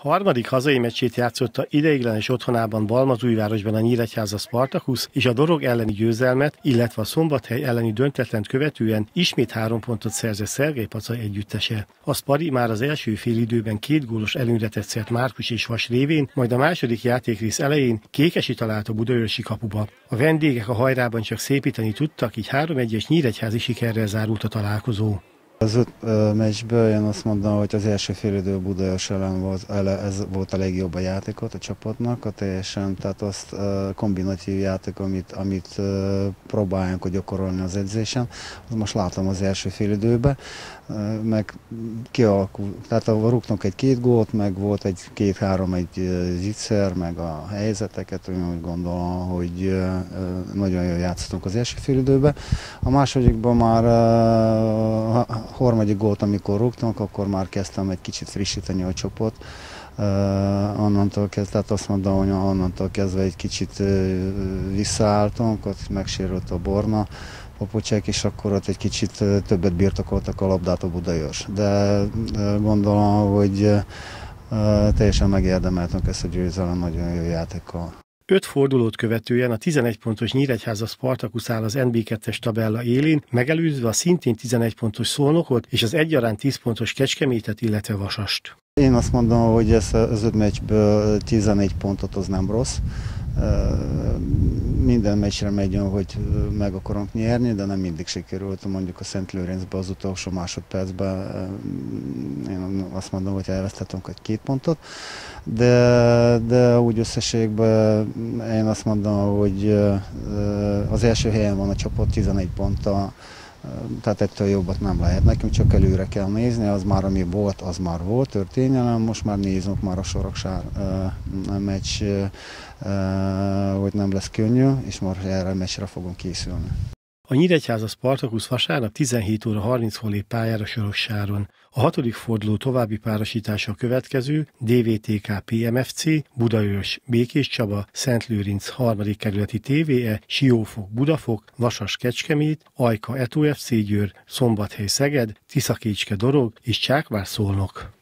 Harmadik hazai meccsét játszotta ideiglenes otthonában Balmazújvárosban a Nyíregyháza Spartacus, és a Dorog elleni győzelmet, illetve a Szombathely elleni döntetlent követően ismét 3 pontot szerzett Szergej Paca együttese. A Spari már az első félidőben 2 gólos előnyre tetszett Márkus és Vas révén, majd a második játékrész elején Kékesi talált a budaörsi kapuba. A vendégek a hajrában csak szépíteni tudtak, így 3-1-es nyíregyházi sikerrel zárult a találkozó. Az 5 meccsből én azt mondom, hogy az első félidő Budaörs ellen ez volt a legjobb a játékot a csapatnak, teljesen, tehát azt kombinatív játék, amit próbáljunk gyakorolni az edzésen. Most látom az első félidőben, meg kialakult, tehát rúgtunk egy 2 gólt, meg volt egy 2-3 zicser, meg a helyzeteket, úgy gondolom, hogy nagyon jól játszottunk az első félidőben. A másodikban már harmadik gólt, amikor rúgtunk, akkor már kezdtem egy kicsit frissíteni a csoport. Onnantól kezdve, tehát azt mondom, hogy onnantól kezdve egy kicsit visszaálltunk, ott megsérült a Borna, Popocsek, és akkor ott egy kicsit többet birtokoltak a labdát a Budaörs. De gondolom, hogy teljesen megérdemeltünk ezt a győzelem, nagyon jó játékkal. 5 fordulót követően a 11 pontos Nyíregyháza Spartacus áll az NB2-es tabella élén, megelőzve a szintén 11 pontos Szolnokot és az egyaránt 10 pontos Kecskemétet, illetve Vasast. Én azt mondom, hogy ez az 5 meccsből 14 pontot az nem rossz. Minden meccsre megyünk, hogy meg akarunk nyerni, de nem mindig sikerült. Mondjuk a Szent Lőrincben az utolsó másodpercben én azt mondom, hogy elvesztettünk egy 2 pontot, de úgy összességben én azt mondom, hogy az első helyen van a csapat 11 ponttal, tehát ettől jobbat nem lehet. Nekünk csak előre kell nézni, az már ami volt, az már volt, történelem, most már nézzünk már a Soroksár meccs, hogy nem lesz könnyű, és már erre a meccsre fogunk készülni. A Nyíregyháza Spartacus vasárnap 17 óra 30-kor lép pályára Soroksáron. A 6. forduló további párosítása a következő: DVTK PMFC, Budaörs Békés Csaba, Szent Lőrinc 3. kerületi TVE, Siófok Budafok, Vasas Kecskemét, Ajka Eto FC Győr, Szombathely Szeged, Tiszakécske Dorog és Csákvár Szolnok.